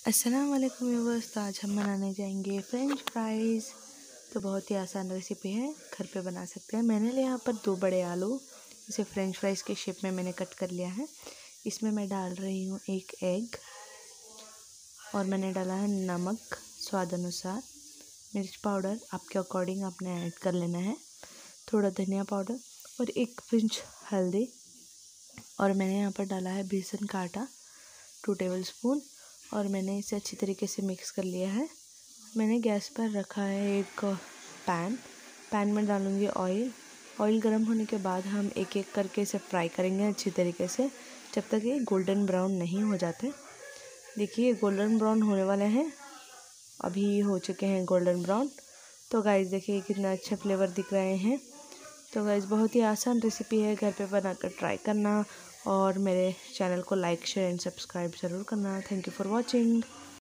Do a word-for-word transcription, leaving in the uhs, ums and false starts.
अस्सलाम वालेकुम व्यूअर्स। तो आज हम बनाने जाएंगे फ्रेंच फ्राइज़। तो बहुत ही आसान रेसिपी है, घर पे बना सकते हैं। मैंने लिया यहाँ पर दो बड़े आलू, इसे फ्रेंच फ्राइज़ के शेप में मैंने कट कर लिया है। इसमें मैं डाल रही हूँ एक एग और मैंने डाला है नमक स्वाद अनुसार, मिर्च पाउडर आपके अकॉर्डिंग आपने ऐड कर लेना है, थोड़ा धनिया पाउडर और एक पिंच हल्दी। और मैंने यहाँ पर डाला है बेसन का आटा टू टेबल स्पून और मैंने इसे अच्छी तरीके से मिक्स कर लिया है। मैंने गैस पर रखा है एक पैन पैन में डालूंगी ऑयल। ऑयल गर्म होने के बाद हम एक एक करके इसे फ्राई करेंगे अच्छी तरीके से, जब तक ये गोल्डन ब्राउन नहीं हो जाते। देखिए गोल्डन ब्राउन होने वाले हैं, अभी हो चुके हैं गोल्डन ब्राउन। तो गाइस देखिए कितना अच्छा फ्लेवर दिख रहे हैं। तो गाइस बहुत ही आसान रेसिपी है, घर पे बनाकर ट्राई करना और मेरे चैनल को लाइक शेयर एंड सब्सक्राइब ज़रूर करना। Thank you for watching.